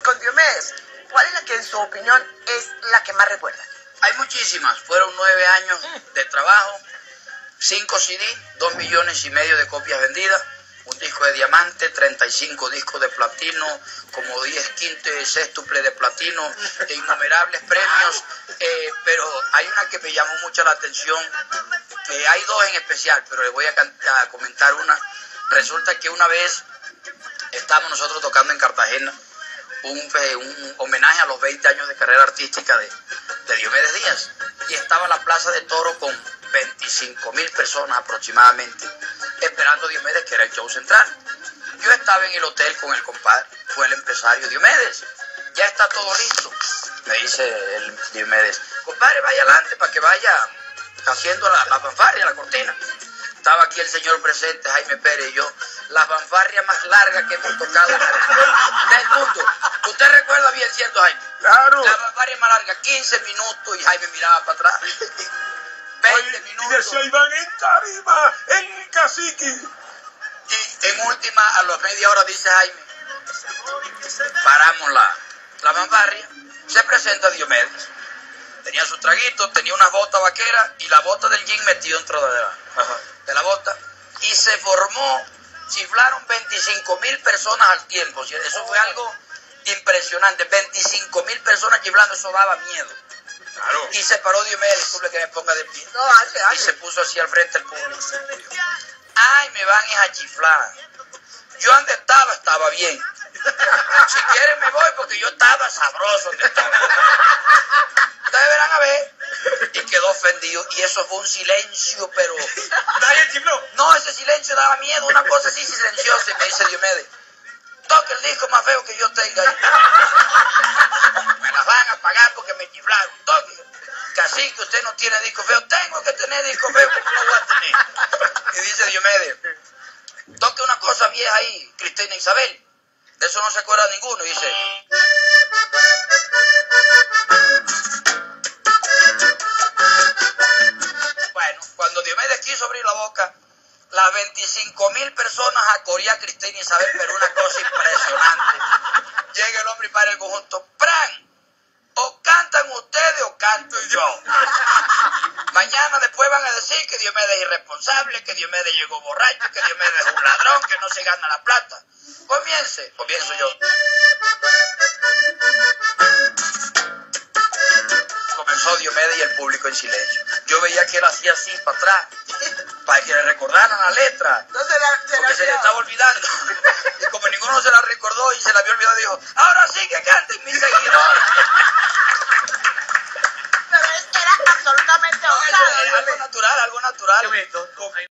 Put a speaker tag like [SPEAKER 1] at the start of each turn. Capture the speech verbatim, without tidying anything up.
[SPEAKER 1] Con Diomedes, ¿cuál es la que en su opinión es la que más recuerda?
[SPEAKER 2] Hay muchísimas, fueron nueve años de trabajo, cinco C D, dos millones y medio de copias vendidas, un disco de diamante, treinta y cinco discos de platino, como diez quintes sextuple de platino, e innumerables premios, eh, pero hay una que me llamó mucho la atención, eh, hay dos en especial, pero les voy a, a comentar una. Resulta que una vez estábamos nosotros tocando en Cartagena, Un, un homenaje a los veinte años de carrera artística de, de Diomedes Díaz, y estaba la Plaza de Toro con veinticinco mil personas aproximadamente esperando a Diomedes, que era el show central. Yo estaba en el hotel con el compadre, fue el empresario. Diomedes, ya está todo listo, me dice el Diomedes. Compadre, vaya adelante para que vaya haciendo la, la fanfarria, la cortina. Estaba aquí el señor presente, Jaime Pérez, y yo, la fanfarria más larga que hemos tocado del mundo. ¿Usted recuerda bien, cierto, Jaime?
[SPEAKER 3] Claro.
[SPEAKER 2] La fanfarria más larga, quince minutos, y Jaime miraba para atrás. veinte minutos.
[SPEAKER 3] Y decía, Iván, en tarima, en cacique.
[SPEAKER 2] Y en última, a las media hora, dice Jaime, paramos la, la fanfarria, se presenta Diomedes. Tenía su traguito, tenía unas botas vaqueras y la bota del jean metido dentro de la, de la bota. Y se formó, chiflaron veinticinco mil personas al tiempo. Eso fue algo impresionante. veinticinco mil personas chiflando, eso daba miedo.
[SPEAKER 3] Claro.
[SPEAKER 2] Y se paró Diomedes, disculpe que me ponga de pie.
[SPEAKER 1] No, hazle, hazle.
[SPEAKER 2] Y se puso así al frente del público. Ay, me van a chiflar. Yo donde estaba, estaba bien. Si quieren me voy porque yo estaba sabroso donde estaba. Ustedes verán a ver. Y quedó ofendido. Y eso fue un silencio, pero...
[SPEAKER 3] ¿Nadie chifló?
[SPEAKER 2] No, ese silencio daba miedo. Una cosa así silenciosa. Y me dice Diomedes, toque el disco más feo que yo tenga ahí. Me las van a pagar porque me chiflaron. Toque. Cacique, usted no tiene disco feo. Tengo que tener disco feo, ¿cómo no voy a tener? Y dice Diomedes, toque una cosa vieja ahí, Cristina Isabel. De eso no se acuerda ninguno. Y dice... Bueno, cuando Diomedes quiso abrir la boca, las veinticinco mil personas a corear a Cristina Isabel, pero una cosa impresionante. Llega el hombre y para el conjunto. ¡Pran! O cantan ustedes o canto yo. Mañana después van a decir que Diomedes es irresponsable, que Diomedes llegó borracho, que Diomedes es un ladrón, que no se gana la plata. Comience, comienzo yo. Comenzó Diomedes y el público en silencio. Yo veía que él hacía así para atrás, para que le recordaran la letra,
[SPEAKER 1] No se la, se
[SPEAKER 2] porque
[SPEAKER 1] la
[SPEAKER 2] se le estaba olvidando. Y como ninguno se la recordó y se la había olvidado, dijo, ahora sí que canten mis seguidores.
[SPEAKER 1] Pero es que era absolutamente osado.
[SPEAKER 2] Algo natural, algo natural.
[SPEAKER 3] Qué bonito.